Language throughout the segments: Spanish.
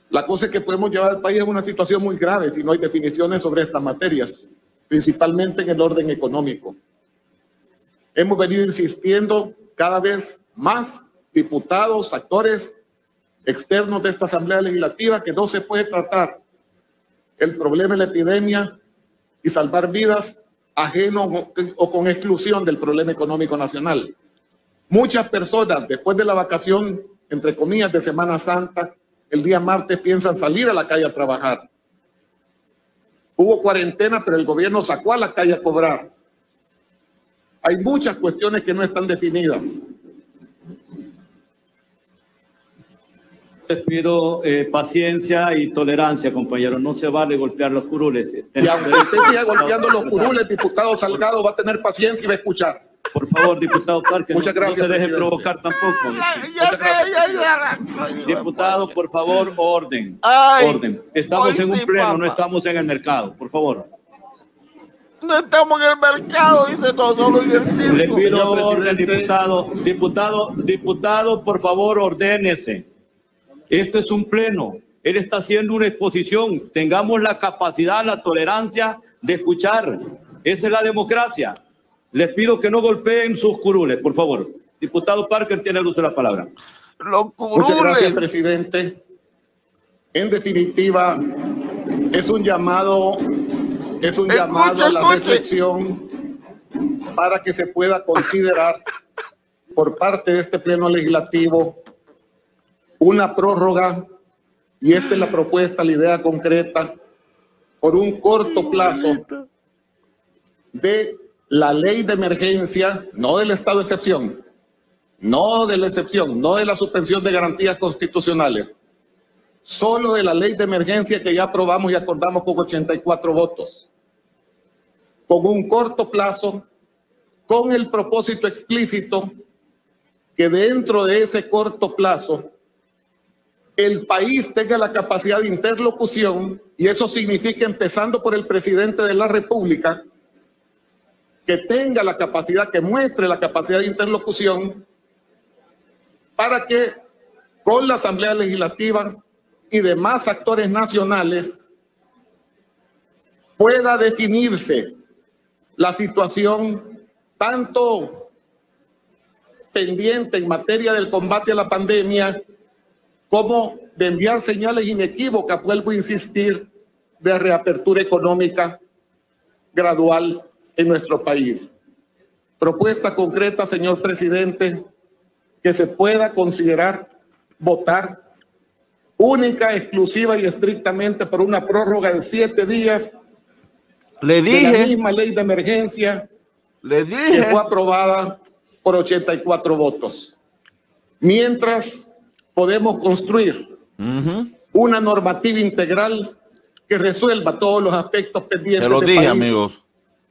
La cosa es que podemos llevar al país a una situación muy grave si no hay definiciones sobre estas materias, principalmente en el orden económico. Hemos venido insistiendo cada vez más, diputados, actores externos de esta Asamblea Legislativa, que no se puede tratar el problema de la epidemia y salvar vidas ajeno o con exclusión del problema económico nacional. Muchas personas, después de la vacación, entre comillas, de Semana Santa, el día martes piensan salir a la calle a trabajar. Hubo cuarentena, pero el gobierno sacó a la calle a cobrar. Hay muchas cuestiones que no están definidas. Les pido paciencia y tolerancia, compañeros. No se vale golpear los curules. Y aunque usted siga golpeando los curules, diputado Salgado va a tener paciencia y va a escuchar. Por favor, diputado Parker, muchas gracias, no se deje presidente. provocar tampoco. Gracias, Diputado, por favor, orden. Orden. Estamos en un pleno, no estamos en el mercado. Por favor. No estamos en el mercado, dice todo, solo en el circo. Le pido orden, diputado, por favor, ordénese. Esto es un pleno. Él está haciendo una exposición. Tengamos la capacidad, la tolerancia de escuchar. Esa es la democracia. Les pido que no golpeen sus curules, por favor. Diputado Parker, tiene el uso de la palabra. Los curules. Muchas gracias, presidente. En definitiva, es un llamado a la reflexión para que se pueda considerar por parte de este pleno legislativo una prórroga, y esta es la propuesta, la idea concreta, por un corto plazo de la ley de emergencia, no del estado de excepción, no de la excepción, no de la suspensión de garantías constitucionales, solo de la ley de emergencia que ya aprobamos y acordamos con 84 votos, con un corto plazo, con el propósito explícito que dentro de ese corto plazo el país tenga la capacidad de interlocución, y eso significa, empezando por el presidente de la República, que tenga la capacidad, que muestre la capacidad de interlocución para que con la Asamblea Legislativa y demás actores nacionales pueda definirse la situación tanto pendiente en materia del combate a la pandemia como de enviar señales inequívocas, vuelvo a insistir, de reapertura económica gradual en nuestro país. Propuesta concreta, señor presidente, que se pueda considerar votar única, exclusiva y estrictamente por una prórroga de 7 días. Le dije. De la misma ley de emergencia. Le dije. Que fue aprobada por 84 votos. Mientras podemos construir una normativa integral que resuelva todos los aspectos pendientes. Se lo dije, amigos.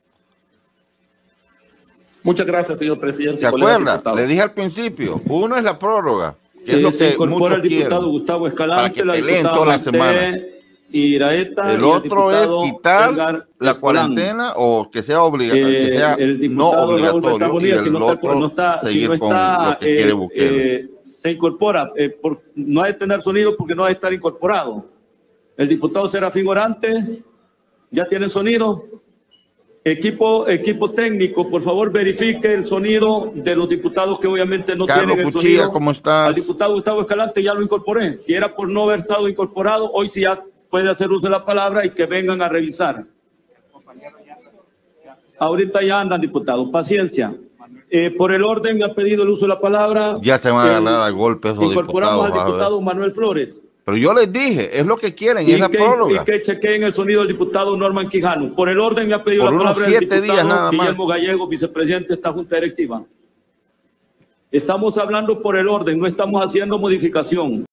Muchas gracias, señor presidente. ¿Se acuerda? Le dije al principio, uno es la prórroga, que es lo se que incorpora el diputado quieren, Gustavo Escalante, para que la peleen diputada toda la Marté semana. Iraeta, el otro es quitar Edgar la Escolán. cuarentena o que sea obligatorio, que sea el no diputado Raúl obligatorio, Bonilla, y el otro seguir con lo que quiere Bukele. Se incorpora, no hay que tener sonido porque no hay que estar incorporado. El diputado Serafín Orantes, ¿ya tiene sonido? Equipo técnico, por favor verifique el sonido de los diputados que obviamente no Carlos tienen el Cuchilla, sonido. ¿cómo estás? Al diputado Gustavo Escalante ya lo incorporé. Si era por no haber estado incorporado, hoy sí ya puede hacer uso de la palabra y que vengan a revisar. Ahorita ya andan, diputados. Paciencia. Por el orden me ha pedido el uso de la palabra. Ya se van a agarrar a golpes los incorporamos diputados. al diputado Manuel Flores. Pero yo les dije, es lo que quieren, es la prórroga. Y que chequeen el sonido del diputado Norman Quijano. Por el orden me ha pedido la palabra el diputado Guillermo Gallego, vicepresidente de esta Junta Directiva. Estamos hablando por el orden, no estamos haciendo modificación.